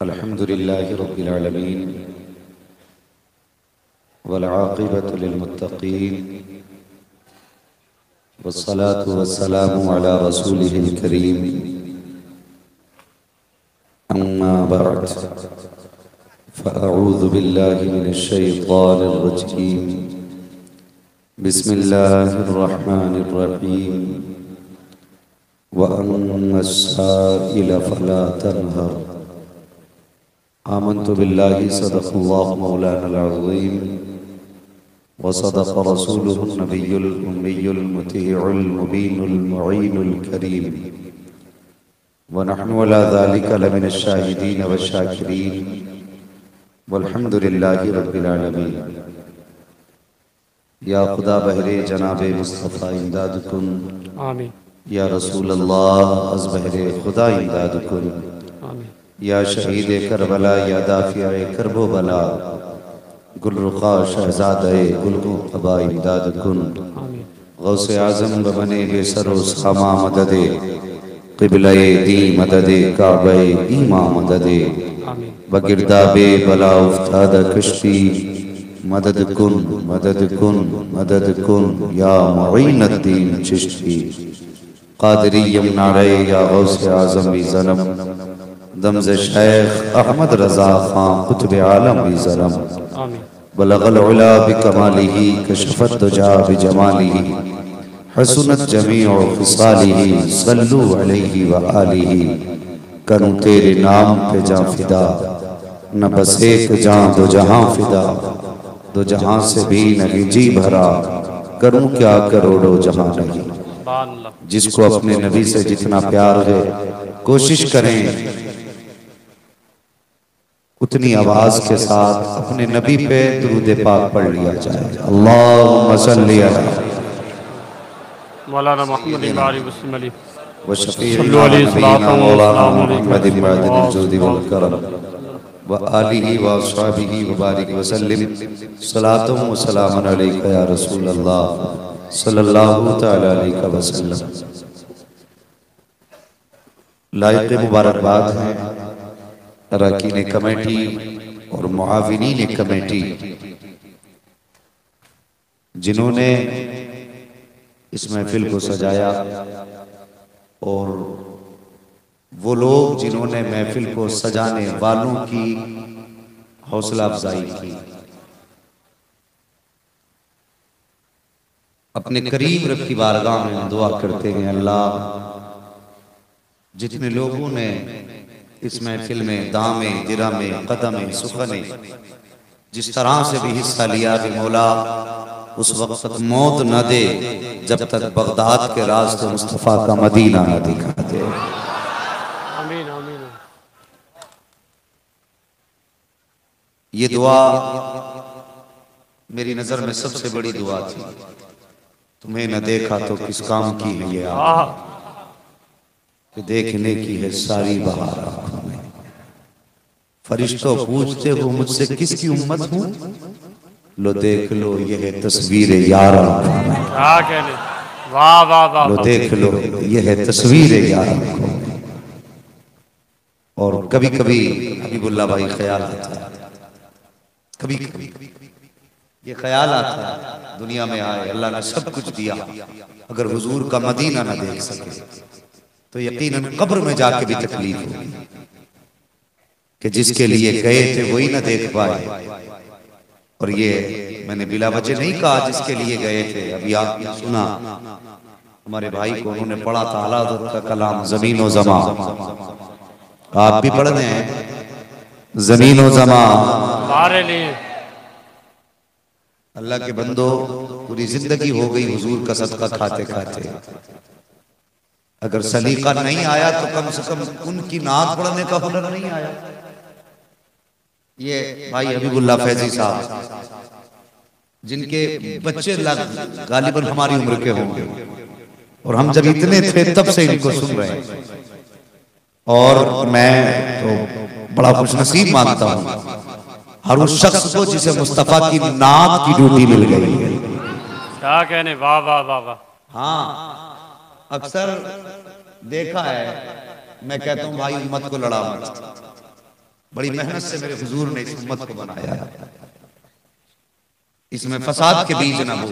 अल्हम्दुलिल्लाहि रब्बिल आलमीन वल आक़िबतु लिल मुत्तक़ीन वस्सलातु वस्सलामु अला रसूलिहिल करीम अम्मा बअद फ़अऊज़ु बिल्लाहि मिनश शैतानिर रजीम बिस्मिल्लाहिर रहमानिर रहीम व अन्नस्साइल फला तन्हर आमन्तु बिल्लाहि सदक़ल्लाहु मौलानल अज़ीम व सदक़ रसूलुहुन नबियुल उम्मियुल मुतीउल मुबीनुल मुईनुल करीम व नहनु अला ज़ालिका लमिनश शाहिदीन व शाकिरीन वल्हम्दुलिल्लाहि रब्बिल आलमीन। या खुदा बहरे जनाबे मुस्तफ़ा इमदाद कुन आमीन या रसूल अल्लाह अज़ बहरे खुदा इमदाद कुन आमीन या शहीद करबला या दाफिया करबो बला गुलरुखा शहजादे गुलगो क़बा इमदाद कुन आमीन गौसे आज़म बने बेसरो सामा मददे क़िबले दी मददे काबे ईमा मददे आमीन बगिरदाबे बला उफ्ताद कश्ती मदद कुन मदद कुन मदद कुन या मुईनुद्दीन चिश्ती क़ादिरिय्यम नारे या गौसे आज़म भी ज़नम दमज़ शेख अहमद रज़ा खां कुतुब आलम भी ज़लम आमीन बलगल उला बिकमालिही कशफत दुजा बिजमालिही हसनत जमीउ खिसालिही सल्लु अलैहि व आलिही करूं तेरे नाम पे जां फिदा न बस एक जां दो जहां फिदा दो जहां से भी नहीं जी भरा करूं क्या करोड़ों जहां नहीं। जिसको अपने नबी से जितना प्यार है कोशिश करें उतनी आवाज के साथ अपने नबी पे दुरूद पाक पढ़ लिया जाए। अल्लाहुम्मा सल्ली अला मौलाना मोहम्मद इमारी वसल्लम व शफीइना नबीना मौलाना मुहम्मद इमादिल जुदी वल करम व आलिहि व अस्हाबिहि व बारिक व सल्लिम सलातुम व सलामुन अलैका या रसूल अल्लाह सल्लल्लाहु तआला अलैहि वसल्लम। लायक मुबारकबाद है अरकान कमेटी और मुआविनीन कमेटी जिन्होंने इस महफिल को सजाया और वो लोग जिन्होंने महफिल को सजाने वालों की हौसला अफजाई की। अपने करीम रब की बारगाह में दुआ करते हैं अल्लाह जितने लोगों ने इस महफिल में दामे दिरामे कदमे सुखने जिस तरह से भी हिस्सा लिया कि मौला उस वक्त तक मौत न दे जब तक बगदाद के रास्ते मुस्तफ़ा का मदीना न दिखा दे। आमीन आमीन। ये दुआ मेरी नजर में सबसे बड़ी दुआ थी। तुम्हें न देखा तो किस काम की है ये आँख कि देखने की है सारी बहार आँखों में। फरिश्तों पूछते हो मुझसे किसकी उम्मत हूँ, लो देख लो ये है तस्वीर यार आँखों में। क्या कहने, वाह वाह वाह। लो देख लो ये है तस्वीर यार आँखों में। और कभी कभी हबीबुल्लाह भाई ख्याल आता है, कभी कभी ये ख्याल आता है दुनिया में आए अल्लाह ने सब कुछ दिया, अगर हुजूर का मदीना न देख सके तो यकीनन कब्र में जाके भी तकलीफ होगी कि जिसके लिए गए थे वही ना देख पाए। और ये मैंने बिला वजह नहीं कहा जिसके लिए गए थे। अभी आपने सुना हमारे भाई को उन्होंने पढ़ा था आला हज़रत का कलाम ज़मीन व ज़मा। आप भी पढ़ रहे हैं ज़मीन व ज़मा हमारे लिए। अल्लाह के बंदो पूरी जिंदगी हो गई हुजूर का सदका खाते खाते, अगर सलीका नहीं आया तो कम से कम उनकी नात पढ़ने का हुनर नहीं आया। ये भाई हबीबुल्लाह फैजी साहब जिनके बच्चे गालिबन हमारी उम्र के होंगे और हम जब इतने थे तब से इनको सुन रहे हैं। और मैं तो बड़ा खुशनसीब मानता हूँ हर उस शख्स को जिसे मुस्तफा की नात की ड्यूटी मिल गई है। क्या कहने, वाह वाह वाह वाह। हाँ अक्सर देखा है, मैं कहता हूं भाई उम्मत को लड़ा मत, बड़ी मेहनत से मेरे हुजूर ने इस उम्मत को बनाया, इसमें फसाद के बीज ना हो।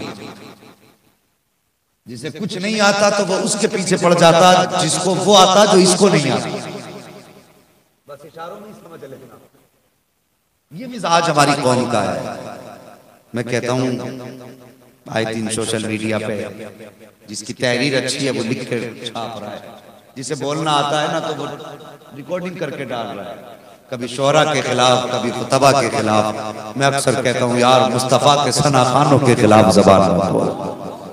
जिसे कुछ नहीं आता तो वो उसके पीछे पड़ जाता, जिसको वो आता जो इसको नहीं आता। बस इशारों में समझ लेना, ये मिजाज हमारी कौम का है। मैं कहता हूँ आए दिन सोशल मीडिया पे जिसकी तहरीर अच्छी है वो लिख कर छाप रहा है, जिसे बोलना आता है ना तो वो रिकॉर्डिंग करके डाल रहा है, कभी शोरा के खिलाफ, कभी खुतबा के खिलाफ। मैं अक्सर कहता हूँ यार मुस्तफा के सना खानों के खिलाफ जबान न खोला,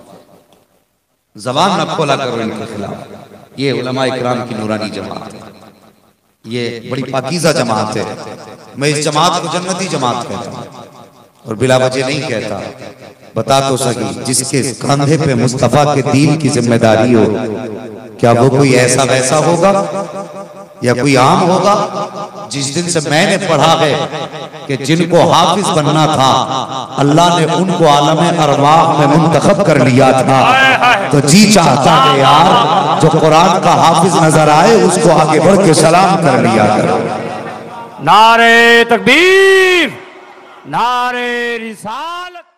जबान न खोला करो इनके खिलाफ। ये उलमा इकराम की नूरानी जमात है, ये बड़ी पाकीज़ा जमात है। मैं इस जमात को जन्नती जमात कहता हूँ और बिला वजह नहीं कहता। बता तो सही, जिसके कंधे पे मुस्तफा के दीन की जिम्मेदारी हो, क्या वो कोई ऐसा वैसा होगा या कोई आम होगा? जिस दिन से मैंने पढ़ा है कि जिनको हाफिज बनना था अल्लाह ने उनको आलम अरवाह में मुंतखब कर लिया था, तो जी चाहता है यार जो कुरान का हाफिज नजर आए उसको आगे बढ़ के सलाम कर लिया करो। नारे तकबीर, नारे रिसालत।